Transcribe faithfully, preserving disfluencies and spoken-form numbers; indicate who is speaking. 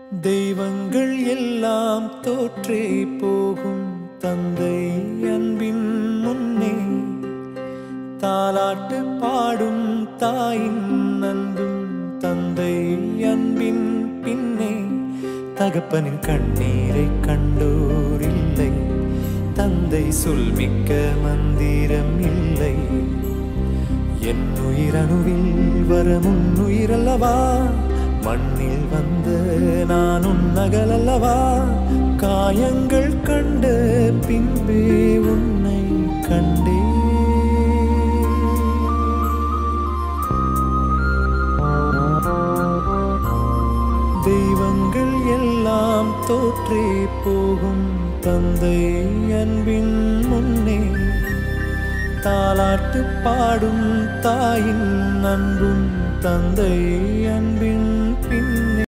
Speaker 1: தெய்வங்கள் எல்லாம் தோற்றே போகும் தந்தை அன்பின் முன்னே தாலாட்டு பாடும் தாயின் அன்பும் தந்தை அன்பின் பின்னே தகப்பனின் கண்ணீரை கண்டோர் இல்லை தந்தை சொல்மிக்க மந்திரம் இல்லை என் உயிரணுவில் வரும் உயிரல்லவா மண்ணில் வந்த நான் உன்னகல் அல்லவா காயங்கள் கண்ட பின்பே உன்னை கண்டே தெய்வங்கள் எல்லாம் தோற்றே போகும் தந்தை அன்பின் முன்னே தாலாட்டு பாடும் தாயின் அன்பும் தந்தை அன்பின்